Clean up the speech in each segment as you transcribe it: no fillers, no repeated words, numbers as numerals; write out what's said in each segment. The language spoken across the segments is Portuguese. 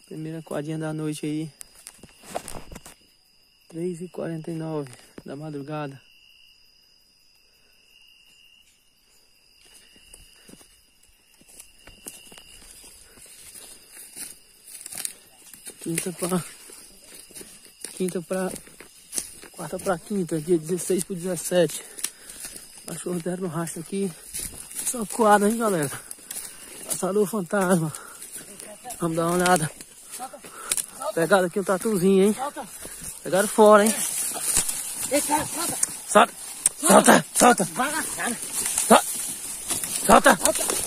Primeira quadrinha da noite aí. 3h49 da madrugada. Quarta pra quinta, dia 16/17. Cachorro deram no rastro aqui. Só coada, hein, galera? Caçador fantasma. Vamos dar uma olhada. Pegaram aqui um tatuzinho, hein? Pegaram fora, hein? Solta! Solta! Solta! Solta!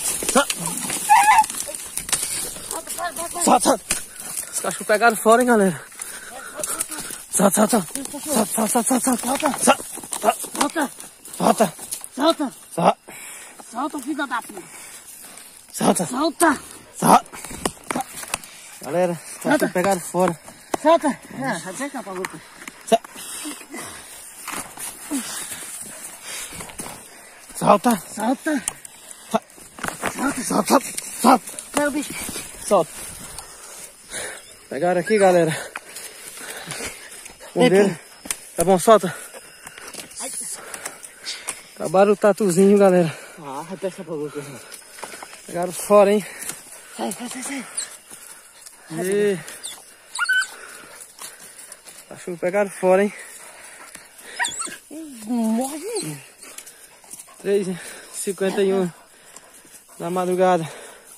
Solta! Os cachorros pegaram fora, hein, galera? Solta! Solta! Solta! Solta! Solta! Solta! Solta! Solta, filho da puta! Solta! Solta! Solta! Galera, os cachorros pegaram fora. Solta! Ah, já tá pra boca. Solta! Solta! Solta! Solta! Solta! Quero o bicho. Solta! Pegaram aqui, galera. Bombeiro. Tá bom, solta. Acabaram o tatuzinho, galera. Ah, repete pra boca. Pegaram fora, hein? Sai. E... Cachorro pegaram fora, hein? Morre. 3h51 da madrugada.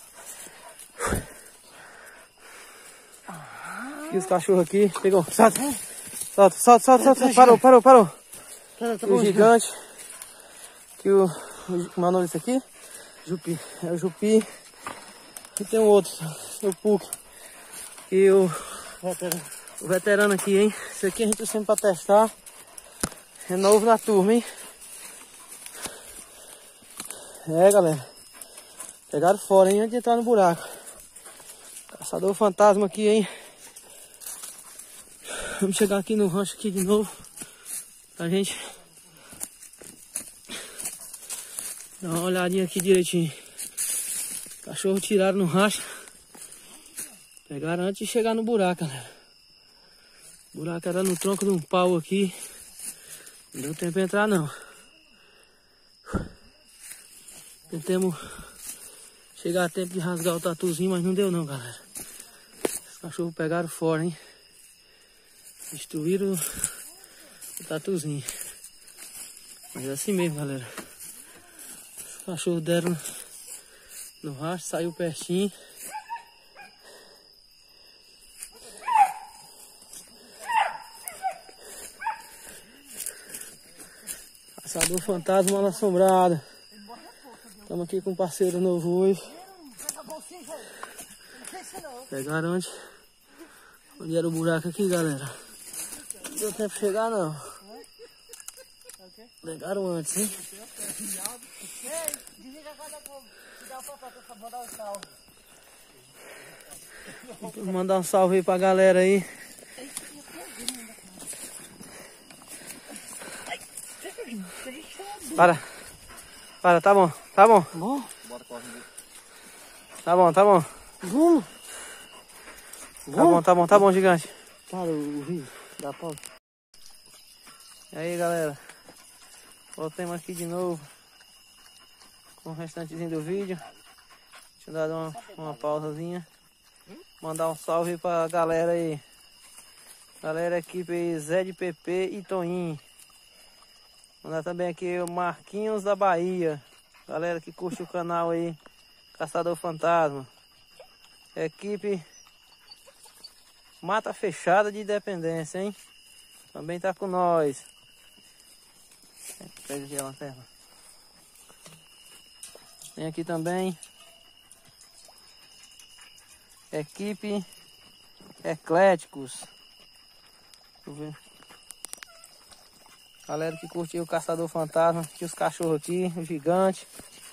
E os cachorros aqui. Pegou. Solta. Solta. Parou. Tá O gigante. Que o... Como é o nome desse aqui? Jupi. É o Jupi. E tem um outro. O Puck. E o veterano aqui, hein? Esse aqui a gente sempre pra testar. É novo na turma, hein? É, galera. Pegaram fora, hein? Antes de entrar no buraco. Caçador fantasma aqui, hein? Vamos chegar aqui no rancho aqui de novo. Pra gente dar uma olhadinha aqui direitinho. Cachorro tiraram no rancho. Pegaram antes de chegar no buraco, galera. O buraco era no tronco de um pau aqui. Não deu tempo de entrar, não. Tentamos chegar a tempo de rasgar o tatuzinho, mas não deu não, galera. Os cachorros pegaram fora, hein? Destruíram o tatuzinho. Mas é assim mesmo, galera. Os cachorros deram no rastro, saiu pertinho. Caçador fantasma mal assombrado. Estamos aqui com um parceiro novo hoje. Pegaram onde era o buraco aqui, galera. Não deu tempo de chegar, não. Pegaram antes, hein? Vou mandar um salve aí pra galera aí. Para, tá bom. Tá bom. Vamos. Tá bom, gigante. Para o rio. Dá pausa. E aí, galera. Voltamos aqui de novo. Com o restantezinho do vídeo. Deixa eu dar uma pausazinha. Mandar um salve pra galera aí. Galera, equipe aí, Zé de PP e Toninho. Mandar também aqui o Marquinhos da Bahia. Galera que curte o canal aí, Caçador Fantasma. Equipe Mata Fechada de Independência, hein? Também tá com nós. Pega aqui a lanterna. Tem aqui também Equipe Ecléticos. Deixa eu ver. Galera que curtiu o Caçador Fantasma, aqui os cachorros aqui, o gigante.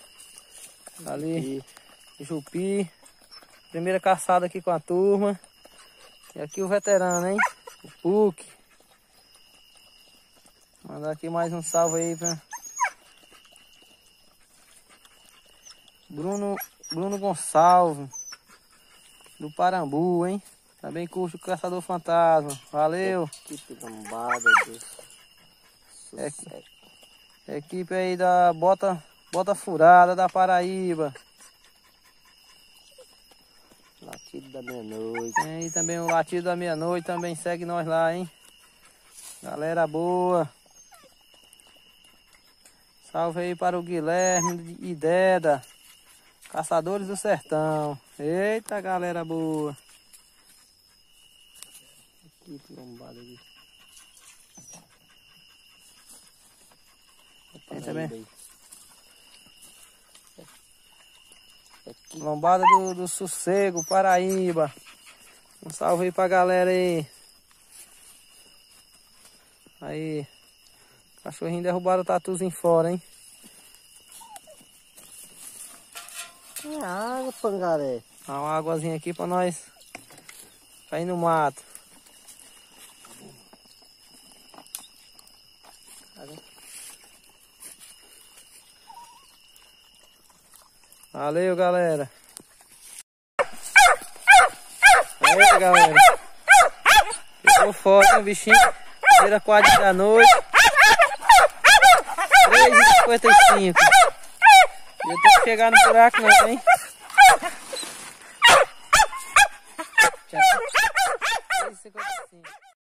Ali, Jupi. Primeira caçada aqui com a turma. E aqui o veterano, hein? O Puck. Mandar aqui mais um salve aí pra Bruno Gonçalves, do Parambu, hein? Também curte o Caçador Fantasma. Valeu. Equipe Lombada do Sucesso. Equipe aí da Bota Furada da Paraíba. Latido da Meia-Noite. Tem aí também o Latido da Meia-Noite. Também segue nós lá, hein? Galera boa. Salve aí para o Guilherme e Deda. Caçadores do Sertão. Eita, galera boa. Equipe Lombada aqui. Tem também. Equipe Lombada do Sossego, Paraíba. Um salve aí pra galera aí. Aí. Cachorrinho derrubaram o tatuzinho fora, hein? É água, pangaré. Dá uma águazinha aqui pra nós cair no mato. Valeu, galera. Aí, galera. Ficou forte, hein, bichinho? Primeira quadra da noite. 3h55. Eu tenho que chegar no buraco não, hein? Tchau. 3h55.